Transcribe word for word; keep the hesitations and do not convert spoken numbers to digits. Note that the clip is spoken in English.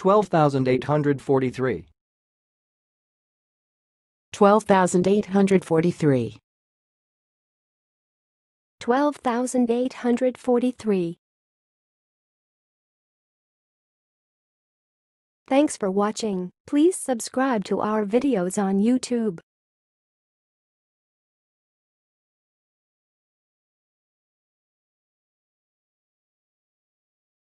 twelve thousand eight hundred forty-three. twelve thousand eight hundred forty-three. twelve thousand eight hundred forty-three. Thanks for watching. Please subscribe to our videos on YouTube.